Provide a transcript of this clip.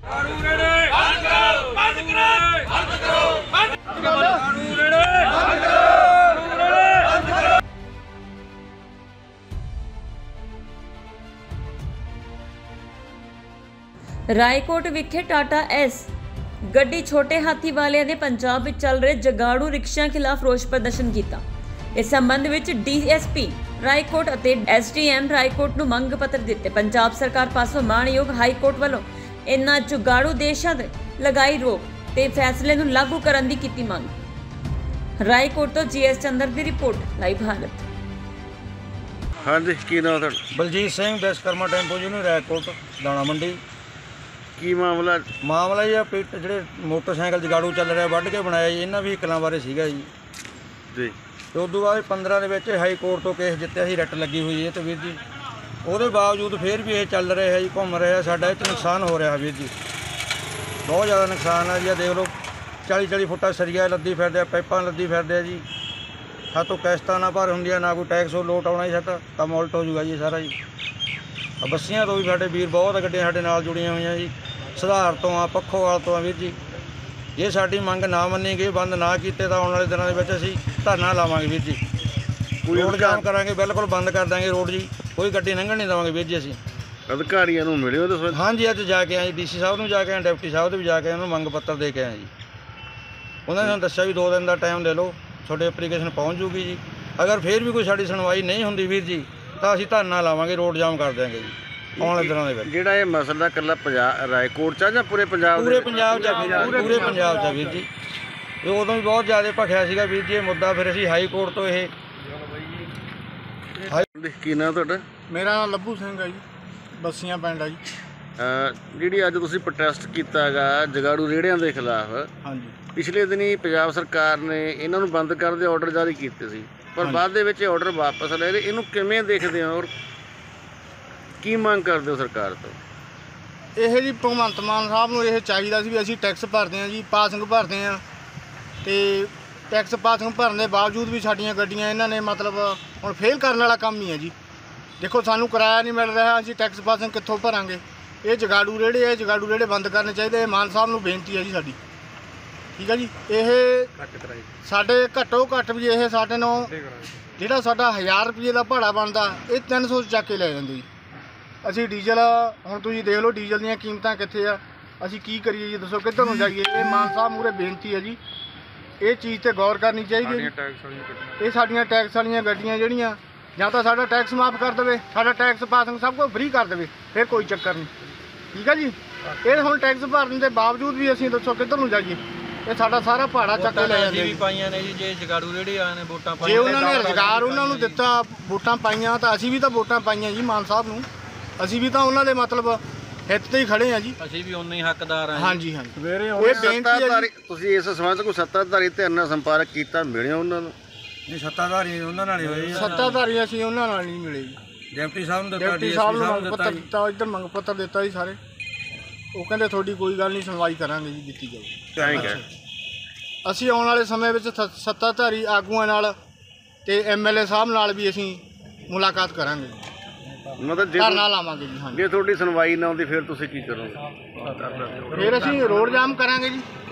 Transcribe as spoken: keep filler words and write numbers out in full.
रायकोट विखे Tata S गड्डी छोटे हाथी वाले ने पंजाब में चल रहे जगाड़ू रिक्शा खिलाफ रोष प्रदर्शन किया। इस संबंध में डीएसपी रायकोट और एसडीएम रायकोट नूं मंग पत्र दिते। पंजाब सरकार पासों माणयोग हाईकोर्ट वालों इन्हां जुगाड़ू देशां ते लगाई रोक ते फैसले नूं लागू करन दी कीती मंग। रायकोट तो जीएस चंद्र की रिपोर्ट लाइव भारत। हाँ जी, की नाम है? Baljit Singh Vishwakarma tempo union Raikot Dana Mandi. की मामला मामला जी पिट ਜਿਹੜੇ मोटरसाइकिल ਜਗਾੜੂ ਚੱਲ ਰਿਹਾ ਵੱਢ ਕੇ ਬਣਾਇਆ ਜੀ, ਇਹਨਾਂ ਵਹੀਕਲਾਂ ਬਾਰੇ ਸੀਗਾ ਜੀ ਜੀ। ਤੇ ਉਸ ਤੋਂ ਬਾਅਦ ਪੰਦਰਾਂ ਦੇ ਵਿੱਚ ਹਾਈ ਕੋਰਟ ਤੋਂ ਕੇਸ ਜਿੱਤਿਆ ਸੀ, ਰਿਟ ਲੱਗੀ ਹੋਈ ਹੈ। ਤੇ ਵੀਰ ਜੀ ਉਹਦੇ ਬਾਵਜੂਦ ਫਿਰ ਵੀ ਇਹ ਚੱਲ ਰਿਹਾ ਜੀ, ਘੁੰਮ ਰਿਹਾ। ਸਾਡਾ ਇਹ 'ਚ ਨੁਕਸਾਨ ਹੋ ਰਿਹਾ ਵੀਰ ਜੀ, ਬਹੁਤ ਜ਼ਿਆਦਾ ਨੁਕਸਾਨ ਆ ਜੀ। ਆ ਦੇਖ ਲਓ ਚਾਲੀ ਚਾਲੀ ਫੁੱਟਾ ਸਰੀਆ ਲੱਦੀ ਫਿਰਦੇ ਆ, ਪਾਈਪਾਂ ਲੱਦੀ ਫਿਰਦੇ ਆ ਜੀ। ਸਾਤੋਂ ਕਿਸ਼ਤਾਂ ਨਾ ਭਰ ਹੁੰਦੀਆਂ, ਨਾ ਕੋਈ ਟੈਕਸ ਲੋਟ ਆਉਣਾ ਜੀ। ਸਾਡਾ ਕੰਮ ਉਲਟ ਹੋ ਜੂਗਾ ਜੀ ਸਾਰਾ ਜੀ। ਬੱਸੀਆਂ ਤੋਂ ਵੀ ਸਾਡੇ ਵੀਰ ਬਹੁਤ ਗੱਡੀਆਂ ਸਾਡੇ ਨਾਲ ਜੁੜੀਆਂ ਹੋਈਆਂ ਜੀ। ਸੁਧਾਰ ਤੋਂ ਆ, ਪੱਖੋਵਾਲ ਤੋਂ ਆ ਵੀਰ ਜੀ। ਜੇ ਸਾਡੀ ਮੰਗ ਨਾ ਮੰਨੀ ਗਈ, ਬੰਦ ਨਾ ਕੀਤੇ ਤਾਂ ਆਉਣ ਵਾਲੇ ਦਿਨਾਂ ਦੇ ਵਿੱਚ ਅਸੀਂ ਧਰਨਾ ਲਾਵਾਂਗੇ ਵੀਰ ਜੀ। ਰੋਡ ਜਾਮ ਕਰਾਂਗੇ, ਬਿਲਕੁਲ ਬੰਦ ਕਰ ਦਾਂਗੇ ਰੋਡ ਜੀ। ਕੋਈ ਗੱਡੀ ਲੰਘਣ ਨਹੀਂ ਦੇਵਾਂਗੇ ਵੀਰ ਜੀ। ਅਸੀਂ ਅਧਿਕਾਰੀਆਂ ਨੂੰ ਮਿਲੇ ਹੋ ਦੱਸੋ? ਹਾਂਜੀ, ਅੱਜ ਜਾ ਕੇ ਆਏ, ਡੀਸੀ ਸਾਹਿਬ ਨੂੰ ਜਾ ਕੇ ਆਏ, ਡਿਪਟੀ ਸਾਹਿਬ ਦੇ ਵੀ ਜਾ ਕੇ ਉਹਨਾਂ ਨੂੰ ਮੰਗ ਪੱਤਰ ਦੇ ਕੇ ਆਏ ਜੀ। ਉਹਨਾਂ ਨੇ ਸਾਨੂੰ ਦੱਸਿਆ ਵੀ ਦੋ ਦਿਨ ਦਾ ਟਾਈਮ ਦੇ ਲਓ, ਤੁਹਾਡੇ ਐਪਲੀਕੇਸ਼ਨ ਪਹੁੰਚ ਜੂਗੀ ਜੀ। ਅਗਰ ਫਿਰ ਵੀ ਕੋਈ ਸਾਡੀ ਸੁਣਵਾਈ ਨਹੀਂ ਹੁੰਦੀ ਵੀਰ ਜੀ, ਤਾਂ ਅਸੀਂ ਧਰਨਾ ਲਾਵਾਂਗੇ, ਰੋਡ ਜਾਮ ਕਰ ਦਿਆਂਗੇ ਜੀ ਆਉਣ ਵਾਲੇ ਦਿਨਾਂ ਦੇ ਵਿੱਚ। ਜਿਹੜਾ ਇਹ ਮਸਲਾ ਇਕੱਲਾ ਪੰਜਾਬ ਰਾਏਕੋਟ 'ਚ ਜਾਂ ਪੂਰੇ ਪੰਜਾਬ? ਪੂਰੇ ਪੰਜਾਬ 'ਚ ਪੂਰੇ ਪੰਜਾਬ 'ਚ ਵੀਰ ਜੀ। ਇਹ ਉਦੋਂ ਵੀ ਬਹੁਤ ਜ਼ਿਆਦਾ ਭਖਿਆ ਸੀਗਾ ਵੀਰ ਜੀ ਇਹ ਮੁੱਦਾ। ਫਿਰ ਅਸੀਂ ਹਾਈ ਕੋਰਟ ਤੋਂ ਇਹ ਕੀ ਨਾਮ ਤੁਹਾਡਾ? ਮੇਰਾ ਨਾਮ ਲੱਭੂ ਸਿੰਘ ਹੈ ਜੀ, ਬੱਸੀਆਂ ਪਿੰਡ ਆ ਜੀ। ਜਿਹੜੀ ਅੱਜ ਤੁਸੀਂ ਪ੍ਰੋਟੈਸਟ ਕੀਤਾ ਹੈਗਾ ਜਗਾੜੂ ਰੇੜਿਆਂ ਦੇ ਖਿਲਾਫ, ਹਾਂਜੀ, ਪਿਛਲੇ ਦਿਨੀ ਪੰਜਾਬ ਸਰਕਾਰ ਨੇ ਇਹਨਾਂ ਨੂੰ ਬੰਦ ਕਰਨ ਦੇ ਆਰਡਰ ਜਾਰੀ ਕੀਤੇ ਸੀ, ਪਰ ਬਾਅਦ ਦੇ ਵਿੱਚ ਆਰਡਰ ਵਾਪਸ ਲੈ ਰਹੇ। ਇਹਨੂੰ ਕਿਵੇਂ ਦੇਖਦੇ ਹੋ ਔਰ ਕੀ ਮੰਗ ਕਰਦੇ ਹੋ ਸਰਕਾਰ ਤੋਂ? ਇਹ ਜੀ ਭਗਵੰਤ ਮਾਨ ਸਾਹਿਬ ਨੂੰ ਇਹ ਚਾਹੀਦਾ ਸੀ ਵੀ ਅਸੀਂ ਟੈਕਸ ਭਰਦੇ ਹਾਂ ਜੀ, ਪਾਸਿੰਗ ਭਰਦੇ ਹਾਂ, ਅਤੇ ਟੈਕਸ ਪਾਸਿੰਗ ਭਰਨ ਦੇ ਬਾਵਜੂਦ ਵੀ ਸਾਡੀਆਂ ਗੱਡੀਆਂ ਇਹਨਾਂ ਨੇ ਮਤਲਬ ਹੁਣ ਫੇਲ ਕਰਨ ਵਾਲਾ ਕੰਮ ਹੀ ਹੈ ਜੀ। ਦੇਖੋ ਸਾਨੂੰ ਕਿਰਾਇਆ ਨਹੀਂ ਮਿਲ ਰਿਹਾ, ਅਸੀਂ ਟੈਕਸ ਪਾਸਿੰਗ ਕਿੱਥੋਂ ਭਰਾਂਗੇ? ਇਹ ਜਗਾੜੂ ਰੇੜੇ ਹੈ, ਜਗਾੜੂ ਰੇੜੇ ਬੰਦ ਕਰਨੇ ਚਾਹੀਦੇ। ਇਹ ਮਾਨ ਸਾਹਿਬ ਨੂੰ ਬੇਨਤੀ ਹੈ ਜੀ ਸਾਡੀ, ਠੀਕ ਹੈ ਜੀ। ਇਹ ਸਾਡੇ ਘੱਟੋ ਘੱਟ ਵੀ ਇਹ ਸਾਡੇ ਨੂੰ ਜਿਹੜਾ ਸਾਡਾ ਹਜ਼ਾਰ ਰੁਪਏ ਦਾ ਭਾੜਾ ਬਣਦਾ, ਇਹ ਤਿੰਨ ਸੌ ਚੱਕ ਕੇ ਲੈ ਜਾਂਦੇ ਜੀ। ਅਸੀਂ ਡੀਜ਼ਲ, ਹੁਣ ਤੁਸੀਂ ਦੇਖ ਲਓ ਡੀਜ਼ਲ ਦੀਆਂ ਕੀਮਤਾਂ ਕਿੱਥੇ ਆ, ਅਸੀਂ ਕੀ ਕਰੀਏ ਜੀ? ਦੱਸੋ ਕਿੱਧਰ ਨੂੰ ਜਾਈਏ? ਇਹ ਮਾਨ ਸਾਹਿਬ ਮੂਹਰੇ ਬੇਨਤੀ ਹੈ ਜੀ, ਇਹ ਚੀਜ਼ 'ਤੇ ਗੌਰ ਕਰਨੀ ਚਾਹੀਦੀ ਹੈ। ਇਹ ਸਾਡੀਆਂ ਟੈਕਸ ਵਾਲੀਆਂ ਗੱਡੀਆਂ ਜਿਹੜੀਆਂ, ਜਾਂ ਤਾਂ ਸਾਡਾ ਟੈਕਸ ਮਾਫ ਕਰ ਦੇਵੇ, ਸਾਡਾ ਟੈਕਸ ਪਾਸਿੰਗ ਸਭ ਕੁਝ ਫ੍ਰੀ ਕਰ ਦੇਵੇ, ਫਿਰ ਕੋਈ ਚੱਕਰ ਨਹੀਂ, ਠੀਕ ਹੈ ਜੀ। ਇਹ ਹੁਣ ਟੈਕਸ ਭਰਨ ਦੇ ਬਾਵਜੂਦ ਵੀ ਅਸੀਂ ਦੱਸੋ ਕਿੱਧਰ ਨੂੰ ਜਾਈਏ? ਇਹ ਸਾਡਾ ਸਾਰਾ ਭਾੜਾ ਚੱਕ ਕੇ ਲੈ ਜਾਂਦੇ ਵੀ ਪਾਈਆਂ ਨੇ ਜੀ। ਜੇ ਜਗਾੜੂ ਰੇੜੇ ਆਏ ਨੇ ਵੋਟਾਂ ਪਾਈਆਂ, ਜੇ ਉਹਨਾਂ ਨੇ ਰੁਜ਼ਗਾਰ ਉਹਨਾਂ ਨੂੰ ਦਿੱਤਾ, ਵੋਟਾਂ ਪਾਈਆਂ, ਤਾਂ ਅਸੀਂ ਵੀ ਤਾਂ ਵੋਟਾਂ ਪਾਈਆਂ ਜੀ ਮਾਨ ਸਾਹਿਬ ਨੂੰ। ਅਸੀਂ ਵੀ ਤਾਂ ਉਹਨਾਂ ਦੇ ਮਤਲਬ ਹਿੱਤ ਤੇ ਹੀ ਖੜੇ ਆ ਜੀ। ਅਸੀਂ ਵੀ ਉਨੇ ਹੀ ਹੱਕਦਾਰ ਹਾਂ। ਹਾਂਜੀ ਹਾਂਜੀ, ਸਵੇਰੇ ਇਹ ਬੇਨਤੀ ਹੈ ਜੀ। ਤੁਸੀਂ ਇਸ ਸੰਬੰਧ ਕੋਈ ਸੱਤਾਧਾਰੀ ਧਿਰ ਨਾਲ ਸੰਪਰਕ ਕੀਤਾ, ਮਿਲੇ ਉਹਨਾਂ ਨੂੰ? ਨਹੀਂ, ਸੱਤਾਧਾਰੀ ਉਹਨਾਂ ਨਾਲ ਹੀ ਹੋਏ। ਸੱਤਾਧਾਰੀ ਅਸੀਂ ਉਹਨਾਂ ਨਾਲ ਨਹੀਂ ਮਿਲੇ ਜੀ। ਡਿਪਟੀ ਸਾਹਿਬ ਨੂੰ ਦਿੱਤਾ, ਡਿਪਟੀ ਸਾਹਿਬ ਨੂੰ ਮੰਗ ਪੱਤਰ ਦਿੱਤਾ, ਇੱਧਰ ਮੰਗ ਪੱਤਰ ਦਿੱਤਾ ਜੀ ਸਾਰੇ। ਉਹ ਕਹਿੰਦੇ ਤੁਹਾਡੀ ਕੋਈ ਗੱਲ ਨਹੀਂ, ਸੁਣਵਾਈ ਕਰਾਂਗੇ ਜੀ, ਦਿੱਤੀ ਜਾਊਗੀ। ਅਸੀਂ ਆਉਣ ਵਾਲੇ ਸਮੇਂ ਵਿੱਚ ਸੱਤਾਧਾਰੀ ਆਗੂਆਂ ਨਾਲ ਤੇ ਐਮਐਲਏ ਸਾਹਿਬ ਨਾਲ ਵੀ ਅਸੀਂ ਮੁਲਾਕਾਤ ਕਰਾਂਗੇ, ਮਤਲਬ ਜੇ ਧਰਨਾ ਲਾਵਾਂਗੇ ਜੀ। ਹਾਂਜੀ, ਜੇ ਤੁਹਾਡੀ ਸੁਣਵਾਈ ਨਾ ਹੁੰਦੀ ਫਿਰ ਤੁਸੀਂ ਕੀ ਕਰੋਗੇ? ਫਿਰ ਅਸੀਂ ਰੋਡ ਜਾਮ ਕਰਾਂਗੇ ਜੀ।